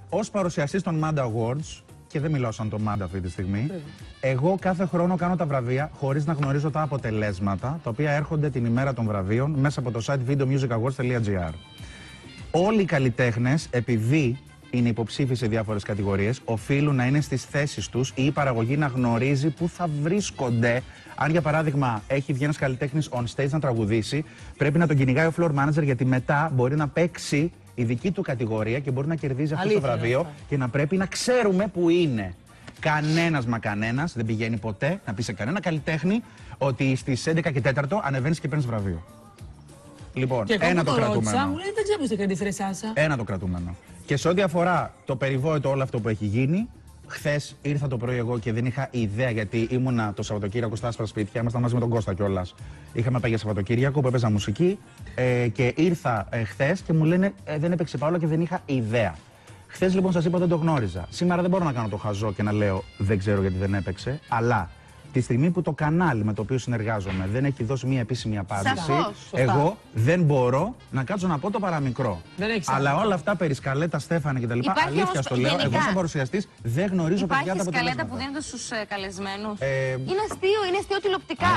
ως παρουσιαστής των Manda Awards, και δεν μιλάω σαν το Manda αυτή τη στιγμή, εγώ κάθε χρόνο κάνω τα βραβεία χωρίς να γνωρίζω τα αποτελέσματα, τα οποία έρχονται την ημέρα των βραβείων μέσα από το site videomusicawards.gr. Όλοι οι καλλιτέχνες, επειδή είναι υποψήφιοι σε διάφορες κατηγορίες, οφείλουν να είναι στις θέσεις τους ή η παραγωγή να γνωρίζει πού θα βρίσκονται. Αν για παράδειγμα έχει βγει ένας καλλιτέχνης on stage να τραγουδήσει, πρέπει να τον κυνηγάει ο floor manager, γιατί μετά μπορεί να παίξει η δική του κατηγορία και μπορεί να κερδίζει αυτό το βραβείο και να πρέπει να ξέρουμε πού είναι. Κανένας δεν πηγαίνει ποτέ να πει σε κανένα καλλιτέχνη ότι στις 11 και 4 ανεβαίνεις και παίρνεις βραβείο. Λοιπόν, και ένα το κρατούμενο. Μου λέει, δεν ξέρω πώς το κρατήσει, ρε Σάσα. Ένα το κρατούμενο. Και σε ό,τι αφορά το περιβόητο όλο αυτό που έχει γίνει, χθες ήρθα το πρωί εγώ και δεν είχα ιδέα, γιατί ήμουνα το Σαββατοκύριακο στα άσπρα σπίτια, ήμασταν μαζί με τον Κώστα κιόλας. Είχαμε πάει για Σαββατοκύριακο που έπαιζα μουσική και ήρθα χθες και μου λένε δεν έπαιξε Παύλα και δεν είχα ιδέα. Χθες λοιπόν σας είπα δεν το γνώριζα. Σήμερα δεν μπορώ να κάνω το χαζό και να λέω δεν ξέρω γιατί δεν έπαιξε, αλλά τη στιγμή που το κανάλι με το οποίο συνεργάζομαι δεν έχει δώσει μια επίσημη απάντηση, εγώ δεν μπορώ να κάτσω να πω το παραμικρό. Αλλά όλα αυτά περί σκαλέτα, Στέφανε κτλ. Αλήθεια στο λέω, εγώ σαν παρουσιαστής δεν γνωρίζω παιδιά τα αποτελέσματα. Υπάρχει σκαλέτα που δίνονται στους καλεσμένους. Είναι αστείο τηλεοπτικά.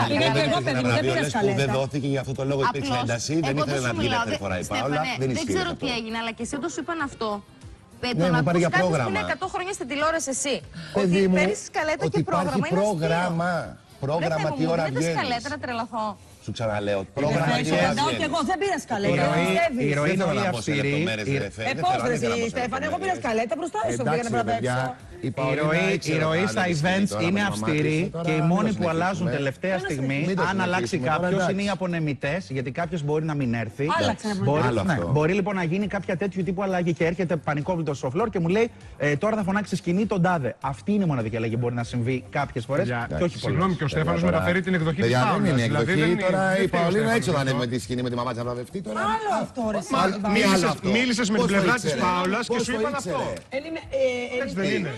Δεν δόθηκε, για αυτό το λόγο υπήρξε ένταση, δεν ήθελε να βγει δεύτερη φορά η Παύλα. Δεν ξέρω τι έγινε, αλλά και εσύ όταν σου είπαν αυτό. Ναι, το να πάρει για ακούς κάποιος πρόγραμμα. που είναι 100 χρόνια στην τηλεόραση εσύ. Παιδί μου, παίρνεις σκαλέτα και πρόγραμμα. Υπάρχει πρόγραμμα. Πρόγραμμα, τι ώρα βγαίνεις. Δεν σκαλέτα να τρελαθώ. Σου ξαναλέω, πρόγραμμα τι ώρα βγαίνεις. Και εγώ δεν πήρα σκαλέτα. Η ροή είναι όλη αυστηρή. Πώς ρε Στέφανε, εγώ πήρα σκαλέτα μπροστά σου για να βραβεύσω. Η ροή στα events είναι αυστηρή και οι μόνοι που αλλάζουν τελευταία στιγμή, αν αλλάξει κάποιος, είναι οι απονεμητές, γιατί κάποιος μπορεί να μην έρθει. Μπορεί λοιπόν να γίνει κάποια τέτοιου τύπου αλλαγή και έρχεται πανικόβλητος στο φλόρ και μου λέει τώρα θα φωνάξει σκηνή τον τάδε. Αυτή είναι η μοναδική αλλαγή που μπορεί να συμβεί κάποιες φορές και όχι πολλές. Συγγνώμη, και ο Στέφανος μεταφέρει την εκδοχή της Παύλας. Δεν είναι εκδοχή, τώρα η Παολίνα έξω θα ανέβει με τη σκηνή με τη μαμά της να βραβευτεί τώρα. Άλλο αυτό ρε. Μίλησες με την πλευρά της Παύλας και σου είπαν αυτό. Έτσι δεν είναι.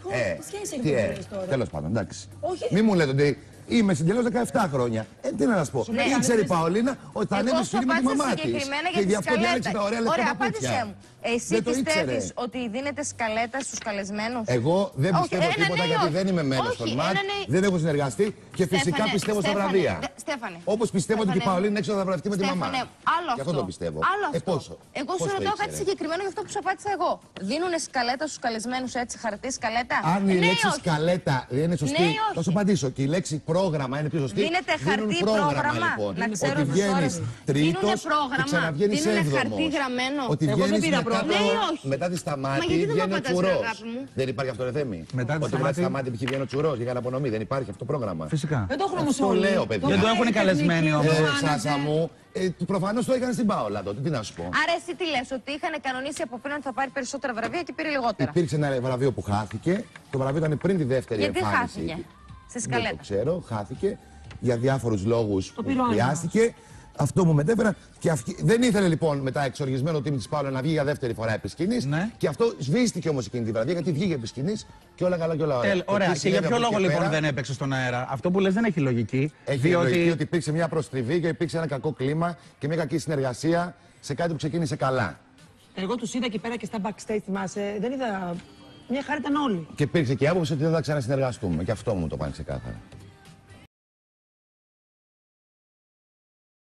Τέλος πάντων, εντάξει. Μη μου λέτε ότι είμαι συντελώς 17 χρόνια. Τι να σας πω. Ήξερε η Παολίνα ότι θα ανέβει στη με τη μαμά της. Και γι' αυτό διάλεξε τα ωραία λεπτά παπούτσια. Εσύ πιστεύεις ότι δίνεται σκαλέτα στους καλεσμένους? Εγώ δεν πιστεύω τίποτα γιατί δεν είμαι μέλος των ΜΑΤ, δεν έχω συνεργαστεί και φυσικά πιστεύω στα βραβεία. Όπως πιστεύω ότι η Παολίνα έξω θα βραβευτεί με τη μαμά. Άλλο αυτό το πιστεύω. Πόσο. Εγώ σου ρωτάω κάτι συγκεκριμένο για αυτό που σου απάντησα εγώ. Δίνουνε σκαλέτα στους καλεσμένους έτσι, χαρτί σκαλέτα? Αν η λέξη σκαλέτα δεν είναι σωστή, θα σου απαντήσω. Και η λέξη πρόγραμμα είναι πιο σωστή. Δίνεται χαρτί πρόγραμμα. Να ξέρω ότι βγαίνεις τρίτος και ξαναβγαίνεις έβδομος. Ότι βγαίνεις μετά τη Σταμάτη βγαίνει ο τσουρός. Δεν υπάρχει αυτό το θέμα. Μετά τη Σταμάτη που βγαίνει ο τσουρός για αναπονομή. Δεν υπάρχει αυτό το πρόγραμμα. Φυσικά. Δεν το έχουμε όμως όλοι. Δεν το έχουν οι καλεσμένοι όμως. Σάσα μου, προφανώς το έκαναν στην Πάολα τότε. Τι να σου πω. Άρα εσύ τι λες, ότι είχαν κανονίσει από πριν ότι θα πάρει περισσότερα βραβεία και πήρε λιγότερα? Υπήρξε ένα βραβείο που χάθηκε. Το βραβείο ήταν πριν τη δεύτερη εμφάνιση. Γιατί χάθηκε στη σκαλέτα? Δεν το ξέρω, χάθηκε για διάφορους λόγους που χρειάστηκε. Αυτό μου μετέφερα. Και δεν ήθελε λοιπόν μετά εξοργισμένο το team της Πάολα να βγει για δεύτερη φορά επί σκηνής. Και αυτό σβήστηκε όμως εκείνη τη βραδιά γιατί βγήκε επί σκηνής και όλα καλά και όλα ωραία. Ωραία. Και για ποιο λόγο λοιπόν δεν έπαιξε στον αέρα? Αυτό που λες δεν έχει λογική. Έχει λογική ότι υπήρξε μια προστριβή και υπήρξε ένα κακό κλίμα και μια κακή συνεργασία σε κάτι που ξεκίνησε καλά. Εγώ τους είδα εκεί πέρα και στα backstage, θυμάσαι. Δεν είδα. Μια χαρά ήταν όλοι. Και υπήρξε και άποψη ότι δεν θα ξανασυνεργαστούμε. Και αυτό μου το πάνε ξεκάθαρα.